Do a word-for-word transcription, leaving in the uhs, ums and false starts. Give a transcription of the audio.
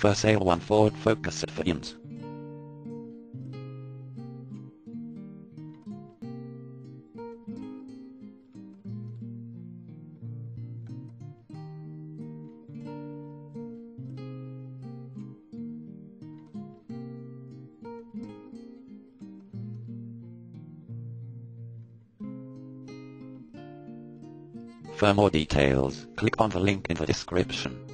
For sale one Ford Focus Fayence. For more details, click on the link in the description.